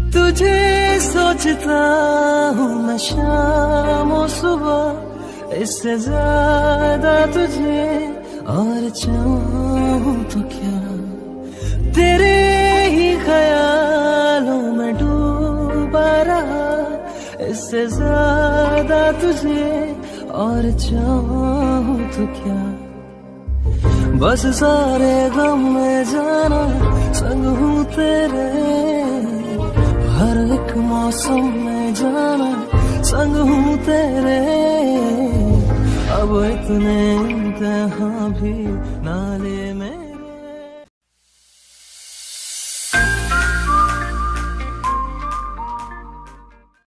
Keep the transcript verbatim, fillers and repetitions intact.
तुझे सोचता हूँ मैं शाम और सुबह, इससे ज्यादा तुझे और चाहूँ तो क्या। तेरे ही ख्यालों में डूबा रहा, इससे ज्यादा तुझे और चाहूँ तो क्या। बस सारे गम में जाना संग हूँ तेरे, हर एक मौसम में जाना संग हूँ तेरे। अब इतने इम्तिहान भी नाले में